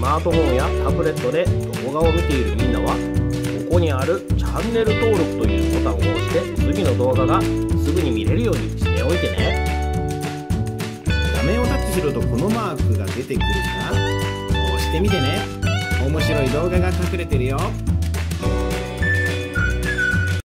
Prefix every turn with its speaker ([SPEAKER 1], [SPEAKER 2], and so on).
[SPEAKER 1] マートフォンやタブレットで動画を見ているみんなは、ここにあるチャンネル登録というボタンを押して、次の動画がすぐに見れるようにしておいてね。
[SPEAKER 2] 画面をタッチするとこのマークが出てくるから押してみてね。面白い動画が隠れてるよ。